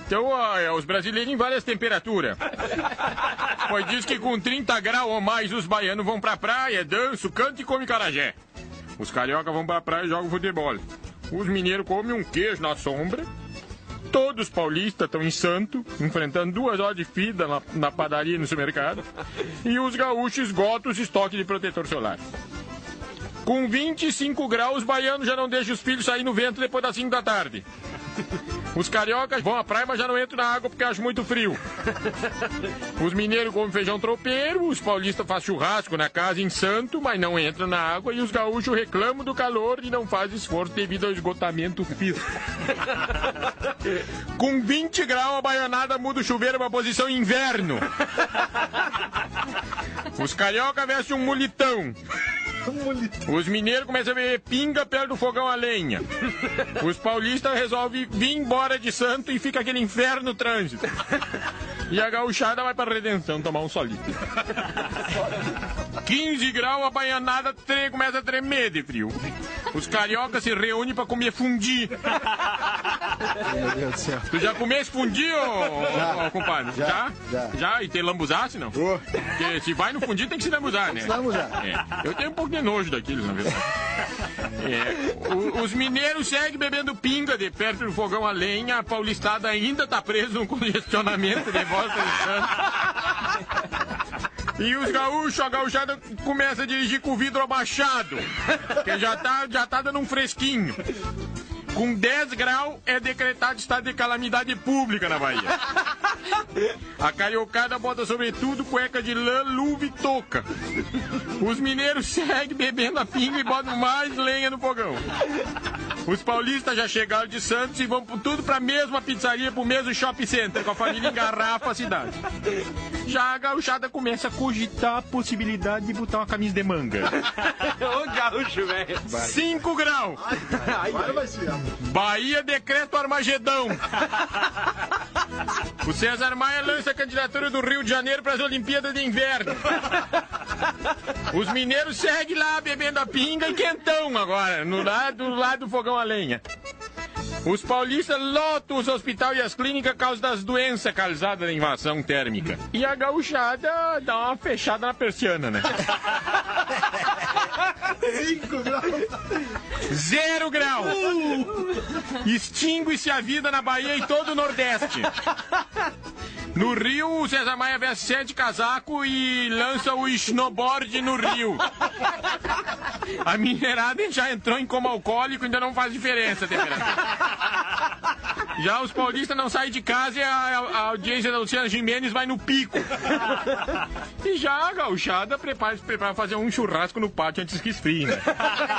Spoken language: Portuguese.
Então, os brasileiros em várias temperaturas. Pois diz que com 30 graus ou mais os baianos vão pra praia, dançam, cantam e comem carajé. Os cariocas vão pra praia e jogam futebol. Os mineiros comem um queijo na sombra. Todos os paulistas estão em Santo, enfrentando 2 horas de fila na padaria e no supermercado. E os gaúchos esgotam os estoques de protetor solar. Com 25 graus, os baianos já não deixam os filhos sair no vento depois das 5 da tarde. Os cariocas vão à praia, mas já não entram na água porque acham muito frio. Os mineiros comem feijão tropeiro, os paulistas fazem churrasco na casa em Santo, mas não entram na água, e os gaúchos reclamam do calor e não fazem esforço devido ao esgotamento físico. Com 20 graus, a baianada muda o chuveiro para a posição inverno. Os cariocas vestem um mulitão. Os mineiros começam a beber pinga perto do fogão a lenha. Os paulistas resolvem vir embora de Santo e fica aquele inferno no trânsito. E a gauchada vai pra Redenção tomar um solito. 15 graus, a baianada começa a tremer de frio. Os cariocas se reúnem pra comer fundi. Meu Deus do céu. Tu já comeste fundi, ô compadre? Já? E tem lambuzasse, não? Porque se vai no fundi tem que se lambuzar, né? Eu tenho um pouco de nojo daqueles, na verdade. Os mineiros seguem bebendo pinga de perto do fogão a lenha. A paulistada ainda tá presa no congestionamento de Bosta de Santo. E os gaúchos, a gauchada começa a dirigir com o vidro abaixado, que já tá dando um fresquinho. Com 10 graus é decretado estado de calamidade pública na Bahia. A cariocada bota sobretudo cueca de lã, luva e touca. Os mineiros seguem bebendo a pinga e botam mais lenha no fogão. Os paulistas já chegaram de Santos e vão tudo pra mesma pizzaria, pro mesmo shopping center, com a família engarrafa a cidade. Já a gauchada começa a cogitar a possibilidade de botar uma camisa de manga. Ô gaúcho, velho. 5 graus. Agora vai ser. Bahia decreta o Armagedão. O César Maia lança a candidatura do Rio de Janeiro para as Olimpíadas de Inverno. Os mineiros seguem lá bebendo a pinga e quentão agora, do lado do fogão a lenha. Os paulistas lotam os hospitais e as clínicas por causa das doenças causadas da invasão térmica. E a gauchada dá uma fechada na persiana, né? 5 graus. 0 graus. Extingue-se a vida na Bahia e todo o Nordeste. No Rio, o César Maia veste 7 casacos e lança o snowboard no Rio. A minerada já entrou em coma alcoólico, ainda não faz diferença a temperatura. Já os paulistas não saem de casa e a audiência da Luciana Gimenez vai no pico. E já a gauchada prepara fazer um churrasco no pátio antes que esfrie, né?